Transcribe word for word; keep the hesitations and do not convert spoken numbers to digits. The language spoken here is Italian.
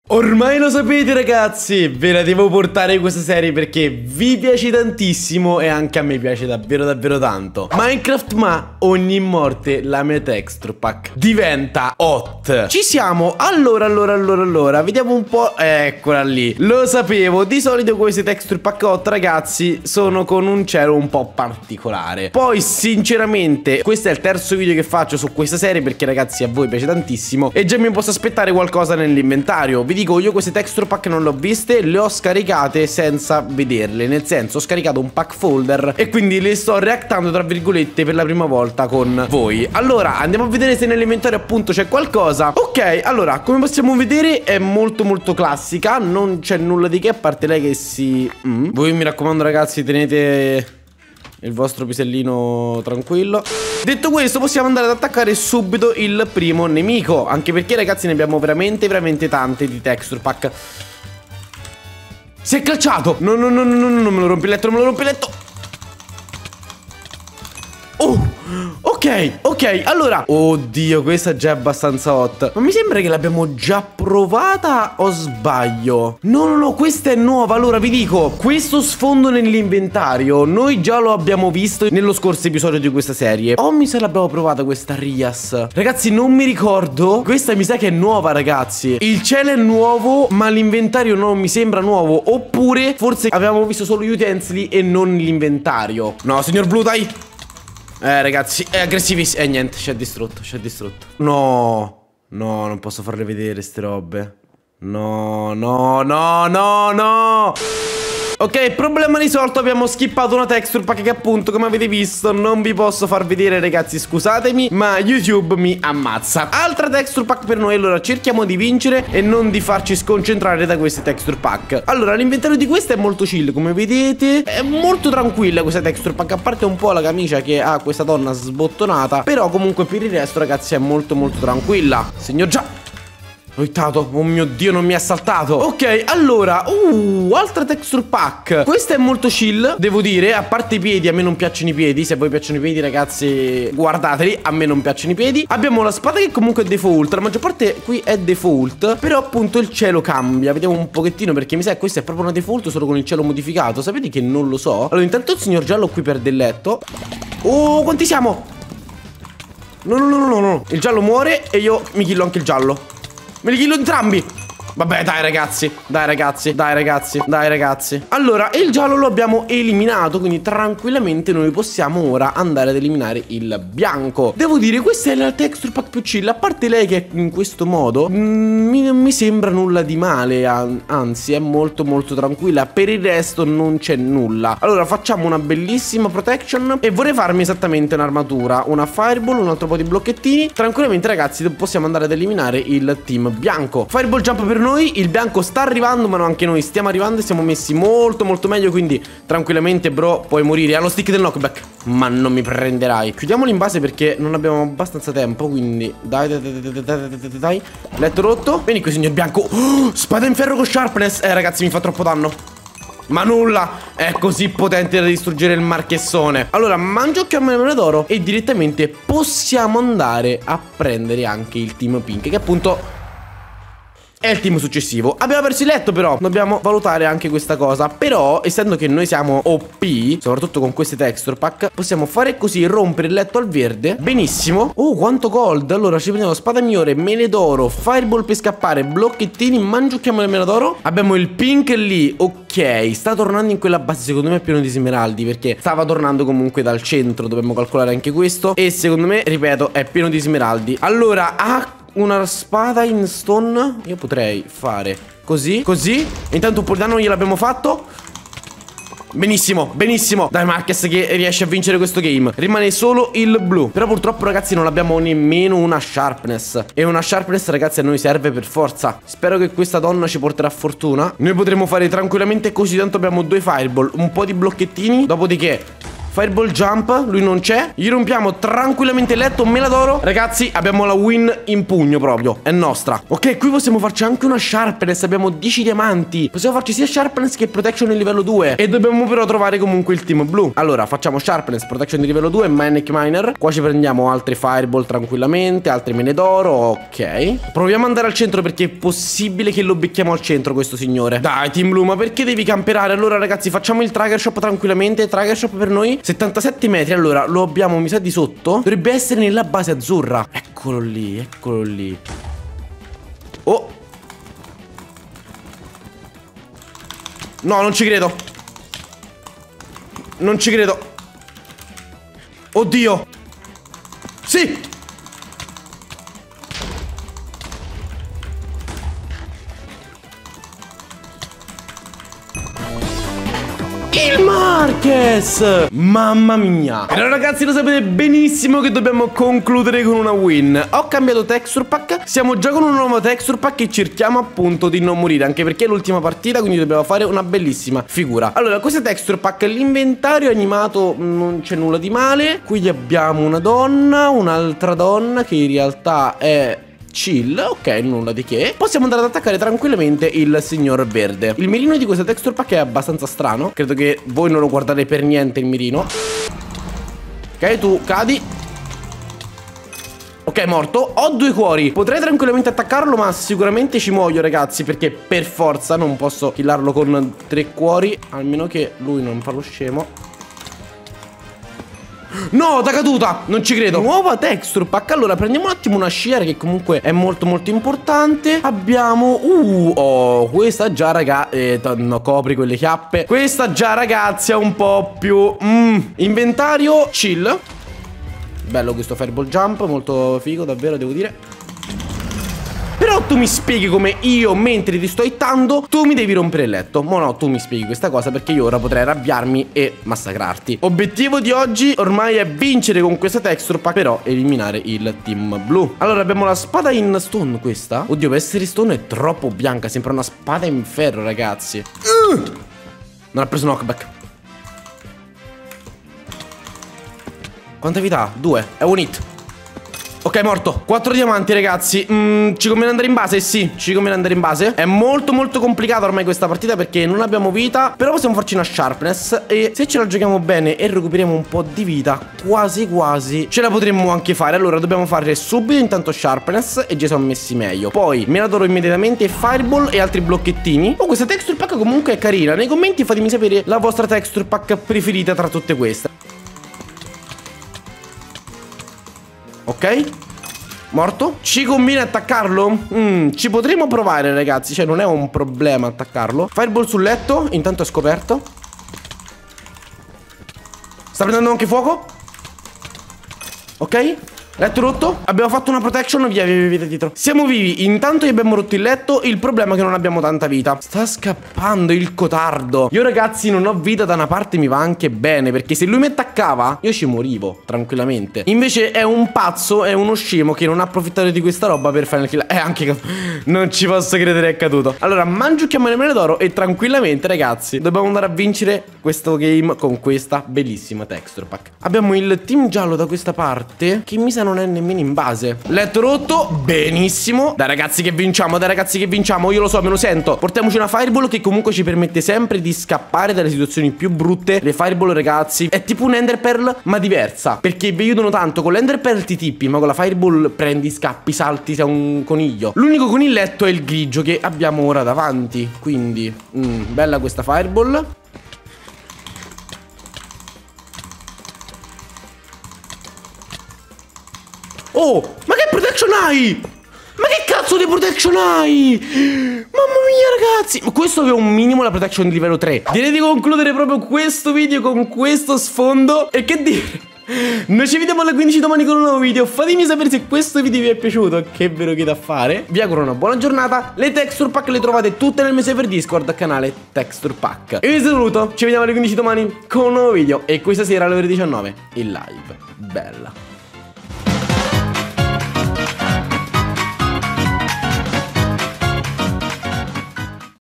Ormai lo sapete ragazzi, ve la devo portare questa serie perché vi piace tantissimo e anche a me piace davvero davvero tanto. Minecraft ma ogni morte la mia texture pack diventa hot. Ci siamo, allora allora allora allora vediamo un po', eccola lì. Lo sapevo, di solito queste texture pack hot ragazzi sono con un cielo un po' particolare. Poi sinceramente questo è il terzo video che faccio su questa serie perché ragazzi a voi piace tantissimo e già mi posso aspettare qualcosa nell'inventario. Vi dico, io queste texture pack non le ho viste, le ho scaricate senza vederle, nel senso ho scaricato un pack folder e quindi le sto reactando tra virgolette per la prima volta con voi. Allora andiamo a vedere se nell'inventario appunto c'è qualcosa. Ok, allora come possiamo vedere è molto molto classica, non c'è nulla di che a parte lei che si... Mm. Voi mi raccomando ragazzi tenete il vostro pisellino tranquillo. Detto questo possiamo andare ad attaccare subito il primo nemico, anche perché ragazzi ne abbiamo veramente veramente tante di texture pack. Si è calciato. No no no no no, non me lo rompi il letto, non me lo rompi il letto. Oh, ok, ok, allora. Oddio, questa già è abbastanza hot. Ma mi sembra che l'abbiamo già provata o sbaglio? No, no, no, questa è nuova. Allora vi dico, questo sfondo nell'inventario noi già lo abbiamo visto nello scorso episodio di questa serie. O mi sa l'abbiamo provata questa Rias. Ragazzi non mi ricordo. Questa mi sa che è nuova ragazzi. Il cielo è nuovo ma l'inventario non mi sembra nuovo. Oppure forse avevamo visto solo gli utensili e non l'inventario. No signor blu dai. Eh ragazzi, è aggressivissimo. Eh niente, ci ha distrutto, ci ha distrutto. No, no, non posso farle vedere ste robe. No, no, no, no, no. Ok, problema risolto, abbiamo skippato una texture pack che appunto come avete visto non vi posso far vedere ragazzi, scusatemi, ma YouTube mi ammazza. Altra texture pack per noi, allora cerchiamo di vincere e non di farci sconcentrare da queste texture pack. Allora l'inventario di questa è molto chill, come vedete, è molto tranquilla questa texture pack, a parte un po' la camicia che ha questa donna sbottonata, però comunque per il resto ragazzi è molto molto tranquilla. Signor già ho hittato, oh mio Dio non mi ha saltato. Ok, allora, uh, altra texture pack. Questa è molto chill, devo dire, a parte i piedi, a me non piacciono i piedi. Se a voi piacciono i piedi ragazzi, guardateli, a me non piacciono i piedi. Abbiamo la spada che comunque è default, la maggior parte qui è default, però appunto il cielo cambia. Vediamo un pochettino perché mi sa che questa è proprio una default solo con il cielo modificato. Sapete che non lo so. Allora intanto il signor giallo qui perde il letto. Oh, quanti siamo? No, no, no, no, no, il giallo muore e io mi killo anche il giallo. Me li killo entrambi. Vabbè dai ragazzi, dai ragazzi, dai ragazzi, dai ragazzi. Allora il giallo lo abbiamo eliminato, quindi tranquillamente noi possiamo ora andare ad eliminare il bianco. Devo dire questa è la texture pack più chill. A parte lei che è in questo modo mm, mi, non mi sembra nulla di male, anzi è molto molto tranquilla. Per il resto non c'è nulla. Allora facciamo una bellissima protection e vorrei farmi esattamente un'armatura, una fireball, un altro po' di blocchettini. Tranquillamente ragazzi possiamo andare ad eliminare il team bianco. Fireball jump per noi. Noi, il bianco sta arrivando, ma no, anche noi stiamo arrivando e siamo messi molto molto meglio, quindi tranquillamente bro puoi morire. Ha lo stick del knockback, ma non mi prenderai. Chiudiamolo in base perché non abbiamo abbastanza tempo, quindi dai dai dai dai dai, dai, dai, dai. Letto rotto. Vieni qui signor bianco. Oh, spada in ferro con sharpness. Eh ragazzi mi fa troppo danno. Ma nulla, è così potente da distruggere il marchessone. Allora mangio chiamare d'oro e direttamente possiamo andare a prendere anche il team pink, che appunto è il team successivo. Abbiamo perso il letto però dobbiamo valutare anche questa cosa. Però essendo che noi siamo O P, soprattutto con queste texture pack, possiamo fare così, rompere il letto al verde. Benissimo. Oh quanto gold. Allora ci prendiamo spada migliore, mele d'oro, fireball per scappare, blocchettini, mangiucchiamo le mele d'oro. Abbiamo il pink lì. Ok, sta tornando in quella base. Secondo me è pieno di smeraldi perché stava tornando comunque dal centro. Dobbiamo calcolare anche questo. E secondo me, ripeto, è pieno di smeraldi. Allora ha una spada in stone. Io potrei fare così, così. Intanto un po' di danno gliel'abbiamo fatto. Benissimo, benissimo. Dai Marques che riesce a vincere questo game. Rimane solo il blu. Però purtroppo ragazzi non abbiamo nemmeno una sharpness. E una sharpness ragazzi a noi serve per forza. Spero che questa donna ci porterà fortuna. Noi potremo fare tranquillamente così, tanto abbiamo due fireball, un po' di blocchettini. Dopodiché Fireball jump, lui non c'è. Gli rompiamo tranquillamente il letto, me l'adoro. Ragazzi, abbiamo la win in pugno proprio, è nostra. Ok, qui possiamo farci anche una sharpness, abbiamo dieci diamanti. Possiamo farci sia sharpness che protection di livello due. E dobbiamo però trovare comunque il team blu. Allora, facciamo sharpness, protection di livello due, manic miner. Qua ci prendiamo altri fireball tranquillamente, altri mine d'oro. Ok, proviamo ad andare al centro perché è possibile che lo becchiamo al centro questo signore. Dai team blu, ma perché devi camperare? Allora ragazzi, facciamo il tracker shop tranquillamente. Tracker shop per noi settantasette metri. Allora, lo abbiamo, mi sa, di sotto. Dovrebbe essere nella base azzurra. Eccolo lì, eccolo lì. Oh, no, non ci credo. Non ci credo. Oddio. Sì. Il Marquez! Mamma mia! Allora ragazzi, lo sapete benissimo che dobbiamo concludere con una win. Ho cambiato texture pack. Siamo già con un nuovo texture pack e cerchiamo appunto di non morire, anche perché è l'ultima partita, quindi dobbiamo fare una bellissima figura. Allora, questo texture pack, l'inventario animato non c'è nulla di male. Qui abbiamo una donna, un'altra donna che in realtà è chill, ok, nulla di che. Possiamo andare ad attaccare tranquillamente il signor verde. Il mirino di questo texture pack è abbastanza strano. Credo che voi non lo guardate per niente il mirino. Ok, tu cadi. Ok, morto. Ho due cuori. Potrei tranquillamente attaccarlo, ma sicuramente ci muoio, ragazzi, perché per forza non posso killarlo con tre cuori, almeno che lui non fa lo scemo. No, da caduta, non ci credo. Nuova texture pack. Allora, prendiamo un attimo una shear, che comunque è molto molto importante. Abbiamo Uh, oh, questa già, raga eh, no, copri quelle chiappe. Questa già, ragazzi, è un po' più mm. Inventario, chill. Bello questo fireball jump, molto figo, davvero, devo dire. Però tu mi spieghi come io, mentre ti sto hittando, tu mi devi rompere il letto. Ma no, tu mi spieghi questa cosa, perché io ora potrei arrabbiarmi e massacrarti. Obiettivo di oggi ormai è vincere con questa texture pack, però eliminare il team blu. Allora, abbiamo la spada in stone questa. Oddio, per essere stone è troppo bianca, sembra una spada in ferro, ragazzi. uh! Non ha preso knockback. Quanta vita ha? Due, è un hit. Ok, morto. Quattro diamanti, ragazzi. mm, Ci conviene andare in base? Sì, ci conviene andare in base. È molto molto complicata ormai questa partita, perché non abbiamo vita. Però possiamo farci una sharpness, e se ce la giochiamo bene e recuperiamo un po' di vita, quasi quasi ce la potremmo anche fare. Allora dobbiamo fare subito intanto sharpness, e già siamo messi meglio. Poi me la do immediatamente fireball e altri blocchettini. Oh, questa texture pack comunque è carina. Nei commenti fatemi sapere la vostra texture pack preferita tra tutte queste. Ok, morto. Ci conviene attaccarlo? Mm, ci potremo provare, ragazzi. Cioè non è un problema attaccarlo. Fireball sul letto. Intanto è scoperto. Sta prendendo anche fuoco. Ok, letto rotto. Abbiamo fatto una protection. Via, via, via, via dietro. Siamo vivi. Intanto gli abbiamo rotto il letto. Il problema è che non abbiamo tanta vita. Sta scappando il cotardo. Io, ragazzi, non ho vita. Da una parte mi va anche bene, perché se lui mi attaccava io ci morivo tranquillamente. Invece è un pazzo, è uno scemo che non ha approfittato di questa roba per fare il kill. Eh, anche non ci posso credere, è caduto. Allora, mangiucchiamo le mele d'oro e tranquillamente, ragazzi, dobbiamo andare a vincere questo game con questa bellissima texture pack. Abbiamo il team giallo da questa parte, che mi sa non è nemmeno in base. Letto rotto, benissimo. Dai ragazzi che vinciamo, dai ragazzi che vinciamo. Io lo so, me lo sento. Portiamoci una fireball che comunque ci permette sempre di scappare dalle situazioni più brutte. Le fireball, ragazzi, è tipo un ender pearl ma diversa, perché vi aiutano tanto. Con l'ender pearl ti tippi, ma con la fireball prendi, scappi, salti, sei un coniglio. L'unico coniglietto è il grigio che abbiamo ora davanti. Quindi mm, bella questa fireball. Oh, ma che protection hai? Ma che cazzo di protection hai? Mamma mia, ragazzi. Questo aveva un minimo la protection di livello tre. Direi di concludere proprio questo video con questo sfondo. E che dire, noi ci vediamo alle quindici domani con un nuovo video. Fatemi sapere se questo video vi è piaciuto, che ve lo chiedo a fare. Vi auguro una buona giornata. Le texture pack le trovate tutte nel mio server Discord, canale Texture Pack. E vi saluto, ci vediamo alle quindici domani con un nuovo video. E questa sera alle ore diciannove in live. Bella.